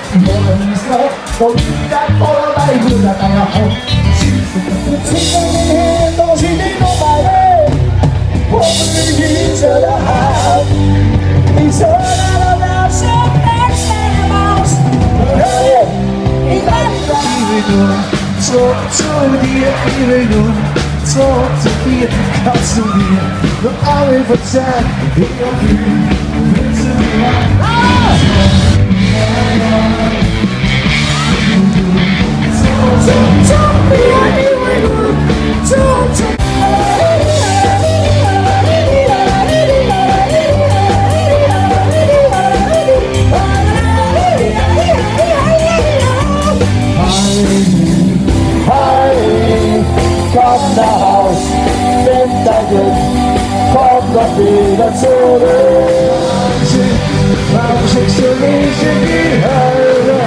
Morgen ist noch, und wieder vorbei, wieder deiner Haut. Wir ziehen hin, doch sie nicht noch mal weg. Hoffentlich hinter der Hand. Ich soll aber das so wechseln Maus. Hey, ich will nur zurück zu dir, ich will nur zurück zu dir. Kannst du mir noch alle verzeihen? Irgendwie willst du mir komm nach Haus, nimm dein Glück, komm doch wieder zurück. Warum schickst du mich in die Hölle?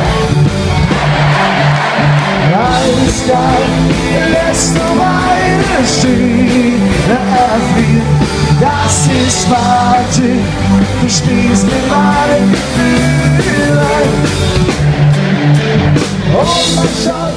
Eiskalt lässt du meine Stimme erfrieren. Das ist Wahnsinn, du spielst mit meinen Gefühlen. Oh mein Schatz,